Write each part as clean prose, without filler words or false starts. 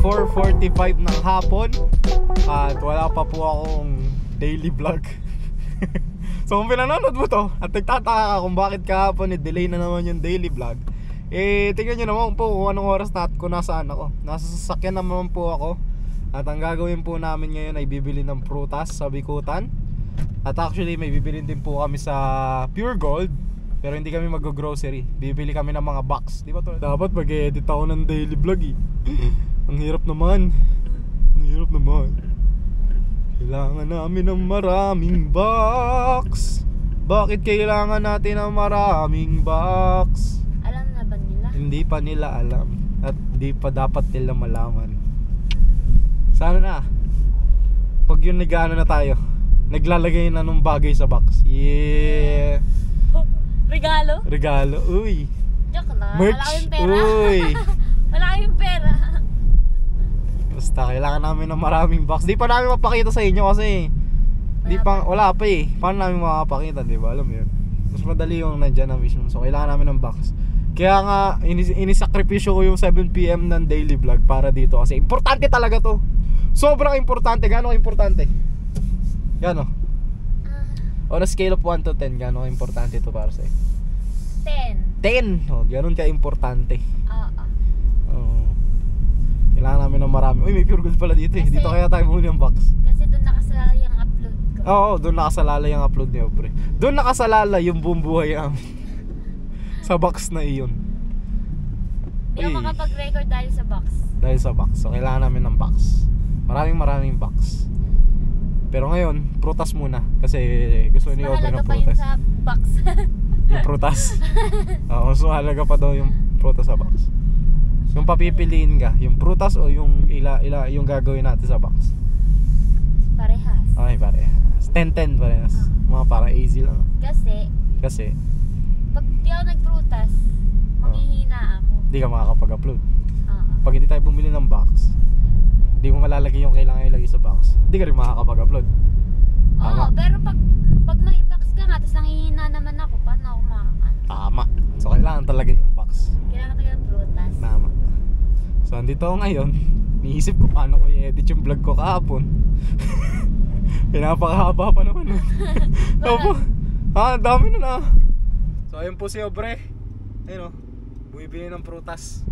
4:45 ng hapon at wala pa po akong daily vlog. So kung pinanonood mo to at nagtataka ka kung bakit kahapon delay na naman yung daily vlog, tingnan nyo naman po kung anong oras ko nasaan ako. Nasa sasakyan naman po ako. At ang gagawin po namin ngayon ay bibili ng prutas sa Bikutan. At actually may bibili din po kami sa Pure Gold. Pero hindi kami mag-grocery. Bibili kami ng mga box. Di ba to? Dapat mag-edit ako ng daily vlog eh. Ang hirap naman. Ang hirap naman. Kailangan namin ng maraming box. Bakit kailangan natin ng maraming box? Alam na ba nila? Hindi pa nila alam. At hindi pa dapat nila malaman. Sana na pag yun nag-ano na tayo, naglalagay na nung bagay sa box. Yeah. Regalo? Regalo. Uy. Joke na. Merch. Wala kaming pera. Uy. Wala kaming pera. Basta kailangan namin ng maraming box. Di pa namin mapakita sa inyo kasi wala pa eh. Paano namin makapakita, di ba? Alam mo yun. Mas madali yung nandyan na mismo. So kailangan namin ng box. Kaya nga inisakripisyo ko yung 7 PM ng daily vlog para dito kasi importante talaga to. Sobrang importante. Gaano importante? Gaano? On a scale of 1 to 10, gaano importante ito para sa'yo? 10. 10! Oh, gano'n ka-importante. Oo. Kailangan namin ng marami. Uy, may Pure Gold pala dito eh. Kasi, dito kaya tayo bumili ng box. Kasi doon nakasalala yung upload ko. Oo, doon nakasalala yung upload ni Obre. Doon nakasalala yung buong buhay namin. Sa box na iyon. Hindi ako makapag-record dahil sa box. Dahil sa box. So, kailangan namin ng box. Maraming box. Pero ngayon, prutas muna. Kasi gusto ni Obre ng Mahalaga pa yun prutas. sa box. Yung prutas. Oo, so halaga pa daw yung prutas sa box. Yung papipiliin ka, yung prutas o yung yung gagawin natin sa box? Parehas. Okay, parehas. 10-10 parehas. Mga para easy lang. Kasi pag di ako nagprutas, manghihina ako. di ka makakapag-upload. Oo. Pag hindi tayo bumili ng box, di mo malalagay yung kailangan ilagay sa box, di ka rin makakapag-upload. Oo, pero pag may box ka nga, tapos nanghihina naman ako, paano ako makakano? Tama. So kailangan talaga yung box. Kailangan talaga ng prutas. Tama. So andito ako ngayon, niisip ko paano ko i-edit yung vlog ko kahapon. Pinapakahaba pa naman. Opo. Dami na. So ayun po si Obre. Ayun o, bumibili ng prutas.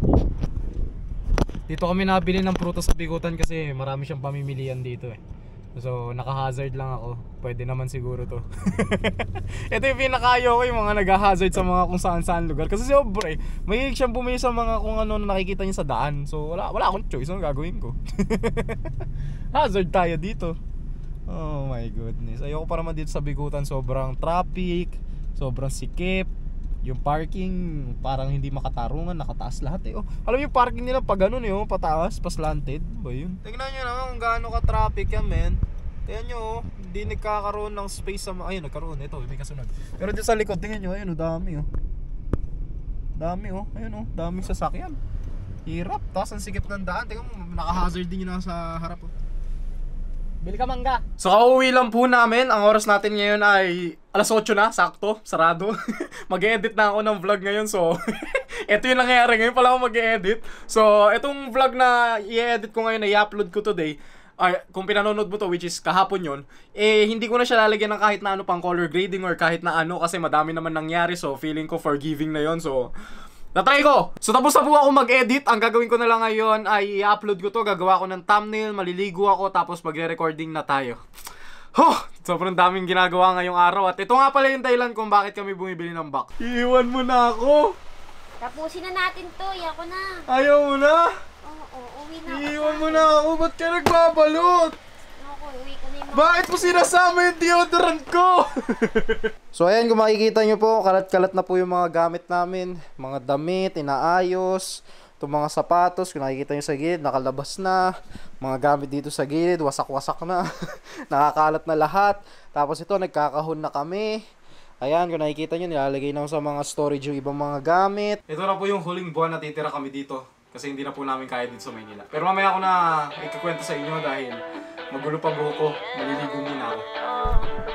Dito kami nabili ng prutas sa Bikutan kasi marami siyang pamimilian dito eh. So naka-hazard lang ako. Pwede naman siguro to. Ito yung pinaka-ayaw ko, yung mga nag-hazard sa mga kung saan-saan lugar. Kasi si Obre, mahilig siyang bumili sa mga kung ano na nakikita niya sa daan. So wala akong choice, ano gagawin ko? Hazard tayo dito. Oh my goodness. Ayoko pa naman dito sa Bikutan. Sobrang traffic, sobrang sikip. Yung parking parang hindi makatarungan, nakataas lahat eh. Oh, alam mo yung parking nila pag ganun eh, oh, pataas, paslanted. Ba yun? Tingnan nyo naman kung gaano ka-traffic yan, men. Tingnan nyo, oh, hindi nagkakaroon ng space sa ayun, nagkaroon. Ito, may kasunod. Pero dito sa likod, tingnan nyo, ayun, oh, dami oh. Dami oh, ayun oh, daming sasakyan. Hirap, taas ang sikip ng daan. Tingnan mo, naka-hazard din yun nasa harap oh. Bili ka mangga. So kauwi lang po namin. Ang oras natin ngayon ay alas 8 na, sakto, sarado. Mag-edit na ako ng vlog ngayon. So ito yung nangyayari, ngayon pala ako mag-edit. So itong vlog na i-edit ko ngayon, i-upload ko today, kung pinanonood mo to, which is kahapon yun, hindi ko na siya lalagyan ng kahit na ano pang color grading or kahit na ano, kasi madami naman nangyari. So feeling ko forgiving na yon. So natry ko. So tapos na po ako mag-edit. Ang gagawin ko na lang ngayon ay i-upload ko to. Gagawa ko ng thumbnail, maliligo ako, tapos magre-recording na tayo. Sobrang daming ginagawa ngayong araw. At ito nga pala yung dahilan kung bakit kami bumibili ng box. Iiwan mo na ako. Tapusin na natin to, iyak ko na. Ayaw mo na. Oo, uwi na ako. Iiwan mo na ako. Ba't ka nagbabalot? Uwi ko na yung Bakit mo sinasama yung deodorant ko? So ayan, kung makikita nyo po, kalat-kalat na po yung mga gamit namin. Mga damit, inaayos. Itong mga sapatos, kung nakikita nyo sa gilid, nakalabas na. Mga gamit dito sa gilid, wasak-wasak na. Nakakalat na lahat. Tapos ito, nagkakahon na kami. Ayan, kung nakikita nyo, nilalagay na sa mga storage yung ibang mga gamit. Ito na po yung huling buwan na titira kami dito. Kasi hindi na po namin kaya dito sa Maynila. Pero mamaya ako na ikukwento sa inyo dahil magulo pa buhok ko. Maliligo muna ako.